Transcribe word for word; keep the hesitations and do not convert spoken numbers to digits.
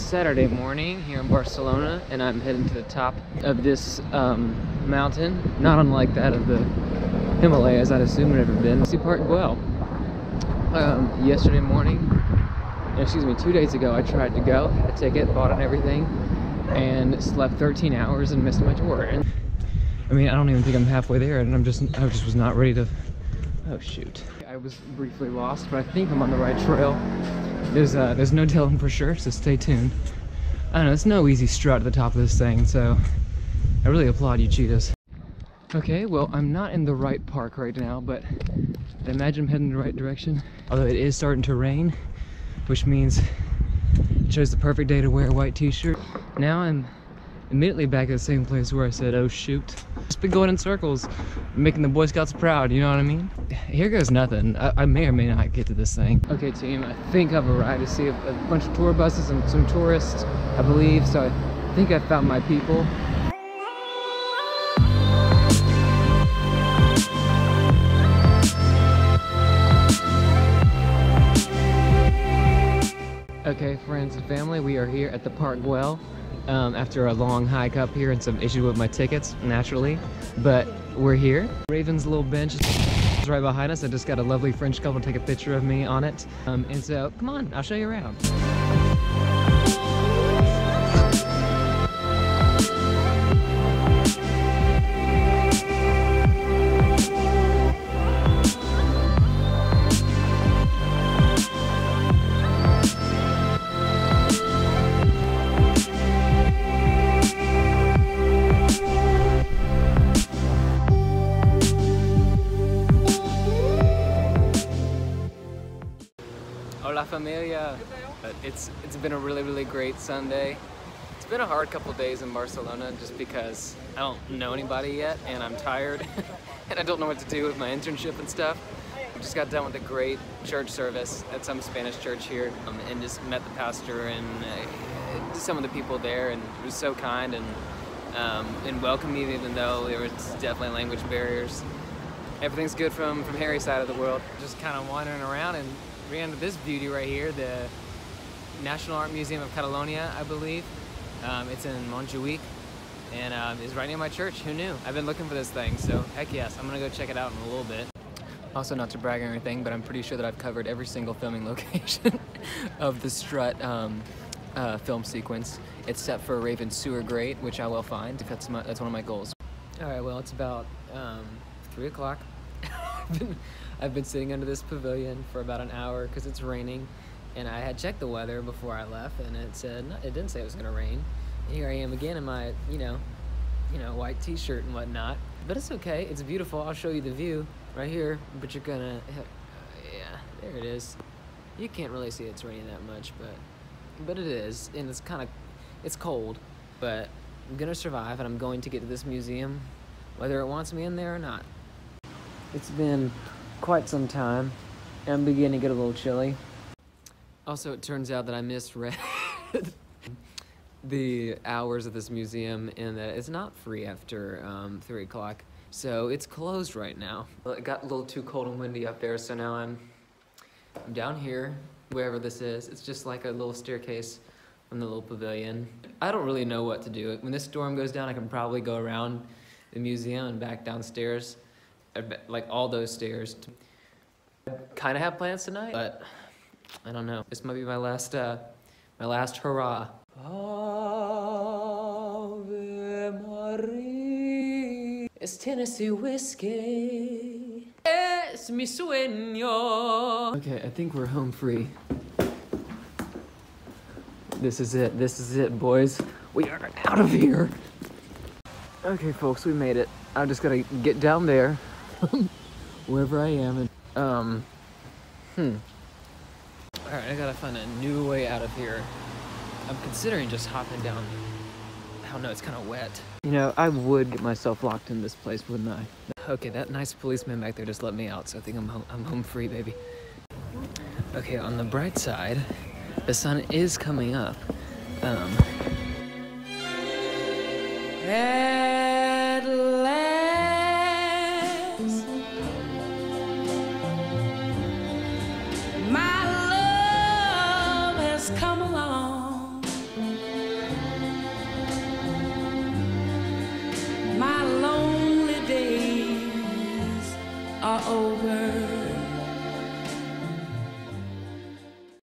Saturday morning here in Barcelona, and I'm heading to the top of this um, mountain, not unlike that of the Himalayas, I'd assume I've ever been. See Parc Güell. Um, yesterday morning, excuse me, two days ago, I tried to go, had a ticket, bought it and everything, and slept thirteen hours and missed my tour. And I mean, I don't even think I'm halfway there, and I'm just, I just was not ready to, oh shoot. I was briefly lost, but I think I'm on the right trail. There's uh, there's no telling for sure, so stay tuned. I don't know, it's no easy strut at the top of this thing, so I really applaud you cheetahs. Okay, well, I'm not in the right park right now, but I imagine I'm heading in the right direction. Although it is starting to rain, which means it chose the perfect day to wear a white t-shirt. Now I'm immediately back at the same place where I said, oh shoot. Just been going in circles, making the Boy Scouts proud, you know what I mean? Here goes nothing. I, I may or may not get to this thing. Okay team, I think I've arrived to see a, a bunch of tour buses and some tourists, I believe, so I think I found my people. Okay, friends and family, we are here at the Parc Güell um, after a long hike up here and some issues with my tickets, naturally. But we're here. Raven's little bench is right behind us. I just got a lovely French couple to take a picture of me on it. Um, and so, come on, I'll show you around. Hola familia. But it's it's been a really really great Sunday. It's been a hard couple days in Barcelona just because I don't know anybody yet and I'm tired and I don't know what to do with my internship and stuff. We just got done with a great church service at some Spanish church here um, and just met the pastor and uh, some of the people there, and he was so kind and um, and welcoming, even though there was definitely language barriers. Everything's good from from Harry's side of the world. Just kind of wandering around and ran into this beauty right here, the National Art Museum of Catalonia, I believe. Um, it's in Montjuic, and um, it's right near my church. Who knew? I've been looking for this thing, so heck yes, I'm gonna go check it out in a little bit. Also, not to brag or anything, but I'm pretty sure that I've covered every single filming location of the Strut um, uh, film sequence, except for Raven's sewer grate, which I will find. That's, my, that's one of my goals. All right, well, it's about um, three o'clock. I've been sitting under this pavilion for about an hour because it's raining, and I had checked the weather before I left, and it said it didn't say it was gonna rain. And here I am again in my, you know, you know, white T-shirt and whatnot. But it's okay. It's beautiful. I'll show you the view right here. But you're gonna, uh, yeah, there it is. You can't really see it's raining that much, but but it is, and it's kind of, it's cold. But I'm gonna survive, and I'm going to get to this museum, whether it wants me in there or not. It's been quite some time, and I'm beginning to get a little chilly. Also, it turns out that I misread the hours of this museum, and that it's not free after um, three o'clock, so it's closed right now. Well, it got a little too cold and windy up there, so now I'm, I'm down here, wherever this is. It's just like a little staircase from the little pavilion. I don't really know what to do. When this storm goes down, I can probably go around the museum and back downstairs, like all those stairs. I kind of have plans tonight, but I don't know. This might be my last, uh, my last hurrah. Ave Maria, es Tennessee whiskey, es mi sueño. Okay, I think we're home free. This is it. This is it, boys. We are out of here. Okay, folks, we made it. I'm just gonna get down there. Wherever I am, and um hmm all right, I gotta find a new way out of here. I'm considering just hopping down. I don't know, it's kind of wet. You know, I would get myself locked in this place, wouldn't I? Okay, that nice policeman back there just let me out, so I think I'm home, I'm home free, baby. Okay, on the bright side, the sun is coming up. um At last, my love has come along. are over.